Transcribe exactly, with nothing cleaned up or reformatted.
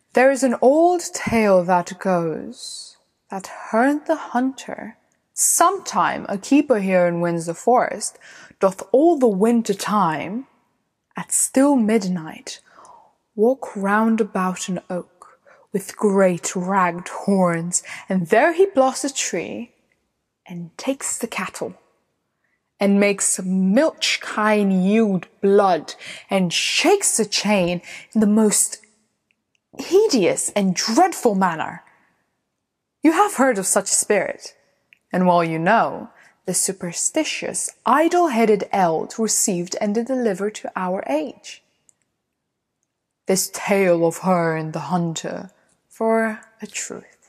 There is an old tale that goes that Herne the Hunter, sometime a keeper here in Windsor Forest, doth all the winter time, at still midnight, walk round about an oak with great ragg'd horns, and there he blasts a tree, and takes the cattle, and makes milch-kine yield blood, and shakes the chain in the most hideous and dreadful manner. You have heard of such a spirit, and well you know, the superstitious, idle-headed eld received and delivered to our age. This tale of Herne the Hunter for a truth.